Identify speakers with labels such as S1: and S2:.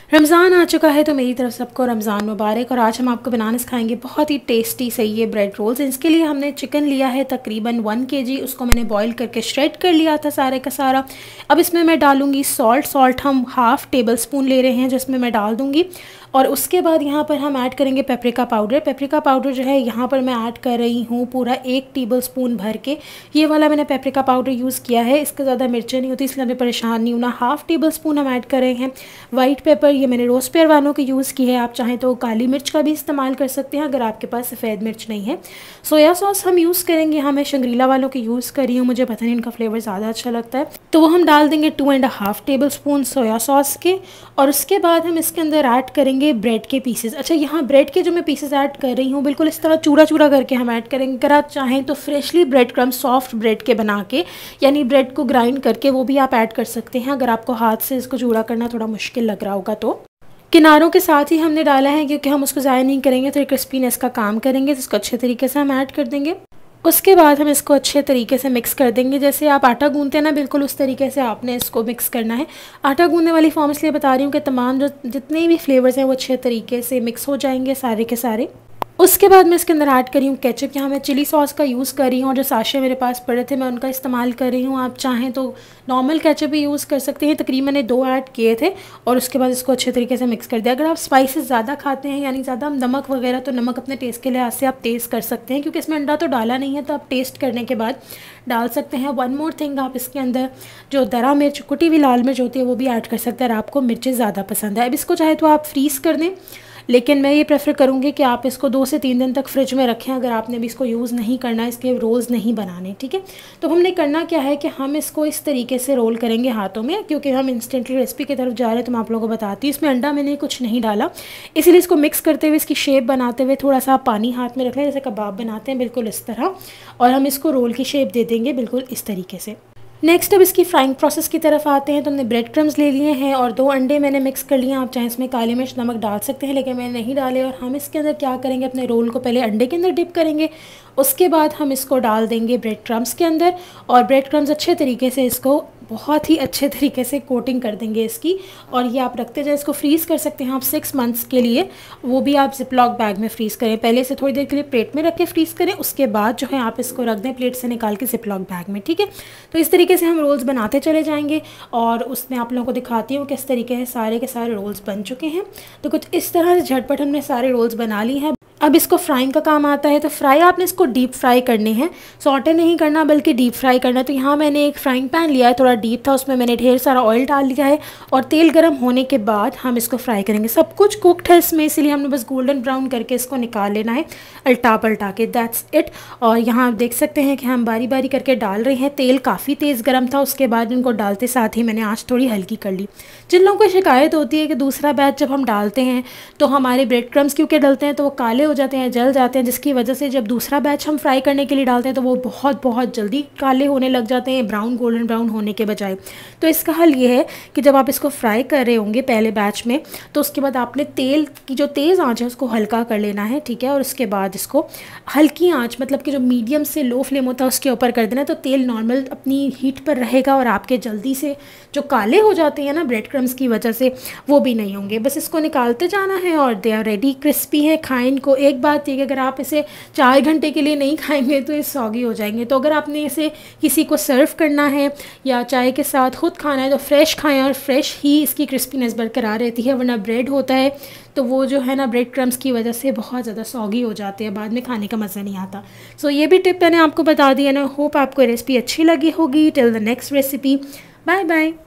S1: रमज़ान आ चुका है तो मेरी तरफ सबको रमज़ान मुबारक। और आज हम आपको बनाना सिखाएंगे बहुत ही टेस्टी सही ये ब्रेड रोल्स। इसके लिए हमने चिकन लिया है तकरीबन 1 kg, उसको मैंने बॉईल करके श्रेड कर लिया था सारे का सारा। अब इसमें मैं डालूंगी सॉल्ट हम हाफ़ टेबल स्पून ले रहे हैं जिसमें मैं डाल दूँगी। और उसके बाद यहाँ पर हम ऐड करेंगे पेपरिका पाउडर जो है यहाँ पर मैं ऐड कर रही हूँ पूरा 1 टेबल स्पून भर के। ये वाला मैंने पेपरिका पाउडर यूज़ किया है, इसका ज़्यादा मिर्चें नहीं होती इसलिए हमें परेशान नहीं होना। हाफ़ टेबल स्पून हम ऐड कर रहे हैं वाइट पेपर, ये मैंने रोज़ पेयर वालों की यूज़ की है। आप चाहें तो काली मिर्च का भी इस्तेमाल कर सकते हैं अगर आपके पास सफ़ेद मिर्च नहीं है। सोया सॉस हम यूज़ करेंगे, मैं शंग्रीला वालों की यूज़ कर रही हूँ, मुझे पता नहीं इनका फ्लेवर ज़्यादा अच्छा लगता है तो वो हम डाल देंगे 2.5 टेबल स्पून सोया सॉस के। और उसके बाद हम इसके अंदर ऐड करेंगे ब्रेड के पीसेस। अच्छा, यहाँ ब्रेड के जो मैं पीसेस ऐड कर रही हूँ बिल्कुल इस तरह चूरा चूरा करके हम ऐड करेंगे। अगर आप चाहें तो freshly breadcrumb soft bread के बना के, यानी ब्रेड को ग्राइंड करके वो भी आप ऐड कर सकते हैं अगर आपको हाथ से इसको चूरा करना थोड़ा मुश्किल लग रहा होगा तो। किनारों के साथ ही हमने डाला है क्योंकि हम उसको ज़ाया नहीं करेंगे, तो क्रिस्पीनेस का काम करेंगे, तो इसको अच्छे तरीके से हम ऐड कर देंगे। उसके बाद हम इसको अच्छे तरीके से मिक्स कर देंगे। जैसे आप आटा गूंथते हैं ना, बिल्कुल उस तरीके से आपने इसको मिक्स करना है। आटा गूंदने वाली फॉर्म इसलिए बता रही हूँ कि तमाम जो जितने भी फ्लेवर्स हैं वो अच्छे तरीके से मिक्स हो जाएंगे सारे के सारे। उसके बाद मैं इसके अंदर ऐड कर रही हूँ केचप। यहाँ मैं चिली सॉस का यूज़ कर रही हूँ और जो साशे मेरे पास पड़े थे मैं उनका इस्तेमाल कर रही हूँ। आप चाहें तो नॉर्मल केचप भी यूज़ कर सकते हैं। तकरीबन मैंने 2 ऐड किए थे और उसके बाद इसको अच्छे तरीके से मिक्स कर दिया। अगर आप स्पाइसेस ज़्यादा खाते हैं यानी ज़्यादा नमक वगैरह, तो नमक अपने टेस्ट के लिहाज से आप टेस्ट कर सकते हैं क्योंकि इसमें अंडा तो डाला नहीं है, तो आप टेस्ट करने के बाद डाल सकते हैं। 1 मोर थिंग, आप इसके अंदर जो दरा मिर्च, कुटी हुई लाल मिर्च होती है वो भी ऐड कर सकते हैं अगर आपको मिर्चें ज़्यादा पसंद है। अब इसको चाहे तो आप फ्रीज़ कर दें, लेकिन मैं ये प्रेफर करूँगी कि आप इसको 2 से 3 दिन तक फ्रिज में रखें अगर आपने भी इसको यूज़ नहीं करना, इसके रोल्स नहीं बनाने, ठीक है। तो हमने करना क्या है कि हम इसको इस तरीके से रोल करेंगे हाथों में, क्योंकि हम इंस्टेंटली रेसिपी की तरफ जा रहे हैं तो मैं आप लोगों को बताती हूँ। इसमें अंडा मैंने कुछ नहीं डाला, इसीलिए इसको मिक्स करते हुए इसकी शेप बनाते हुए थोड़ा सा पानी हाथ में रख लें, जैसे कबाब बनाते हैं बिल्कुल इस तरह, और हम इसको रोल की शेप दे देंगे बिल्कुल इस तरीके से। नेक्स्ट अब इसकी फ्राइंग प्रोसेस की तरफ आते हैं। तो हमने ब्रेड क्रम्स ले लिए हैं और 2 अंडे मैंने मिक्स कर लिए हैं। आप चाहें इसमें काली मिर्च नमक डाल सकते हैं, लेकिन मैंने नहीं डाले। और हम इसके अंदर क्या करेंगे, अपने रोल को पहले अंडे के अंदर डिप करेंगे, उसके बाद हम इसको डाल देंगे ब्रेड क्रम्स के अंदर और ब्रेड क्रम्स अच्छे तरीके से इसको बहुत ही अच्छे तरीके से कोटिंग कर देंगे इसकी। और ये आप रखते जाए, इसको फ्रीज़ कर सकते हैं आप 6 मंथ्स के लिए, वो भी आप जिपलॉक बैग में फ्रीज़ करें। पहले से थोड़ी देर के लिए प्लेट में रख के फ्रीज़ करें, उसके बाद जो है आप इसको रख दें प्लेट से निकाल के जिपलॉक बैग में, ठीक है। तो इस तरीके से हम रोल्स बनाते चले जाएंगे और उसमें आप लोगों को दिखाती हूँ किस तरीके से सारे के सारे रोल्स बन चुके हैं। तो कुछ इस तरह से झटपट हमने सारे रोल्स बना ली हैं। अब इसको फ्राइंग का काम आता है। तो फ्राई आपने इसको डीप फ्राई करने हैं, सॉटे नहीं करना बल्कि डीप फ्राई करना है। तो यहाँ मैंने एक फ्राइंग पैन लिया है, थोड़ा डीप था, उसमें मैंने ढेर सारा ऑयल डाल लिया है और तेल गर्म होने के बाद हम इसको फ्राई करेंगे। सब कुछ कुकड है इसमें, इसीलिए हमने बस गोल्डन ब्राउन करके इसको निकाल लेना है अल्टा पलटा के, दैट्स इट। और यहाँ आप देख सकते हैं कि हम बारी बारी करके डाल रहे हैं। तेल काफ़ी तेज़ गर्म था, उसके बाद इनको डालते साथ ही मैंने आँच थोड़ी हल्की कर ली। जिन लोगों को शिकायत होती है कि दूसरा बैच जब हम डालते हैं तो हमारे ब्रेड क्रम्स क्योंकि डलते हैं तो वो काले हो जाते हैं, जल जाते हैं, जिसकी वजह से जब दूसरा बैच हम फ्राई करने के लिए डालते हैं तो वो बहुत जल्दी काले होने लग जाते हैं, ब्राउन गोल्डन ब्राउन होने के बजाय। तो इसका हल ये है कि जब आप इसको फ्राई कर रहे होंगे पहले बैच में, तो उसके बाद आपने तेल की जो तेज़ आंच है उसको हल्का कर लेना है, ठीक है। और उसके बाद इसको हल्की आंच, मतलब कि जो मीडियम से लो फ्लेम होता है उसके ऊपर कर देना, तो तेल नॉर्मल अपनी हीट पर रहेगा और आपके जल्दी से जो काले हो जाते हैं ना ब्रेड क्रम्स की वजह से, वो भी नहीं होंगे। बस इसको निकालते जाना है और दे आर रेडी, क्रिस्पी है, खाएं इनको। एक बात ये कि अगर आप इसे 4 घंटे के लिए नहीं खाएंगे तो ये सॉगी हो जाएंगे। तो अगर आपने इसे किसी को सर्व करना है या चाय के साथ खुद खाना है तो फ्रेश खाएं, और फ्रेश ही इसकी क्रिस्पीनेस बरकरार रहती है, वरना ब्रेड होता है तो वो जो है ना ब्रेड क्रम्स की वजह से बहुत ज़्यादा सॉगी हो जाते हैं, बाद में खाने का मज़ा नहीं आता। सो ये भी टिप मैंने आपको बता दी है ना। होप आपको रेसिपी अच्छी लगी होगी। Till the next recipe, bye bye.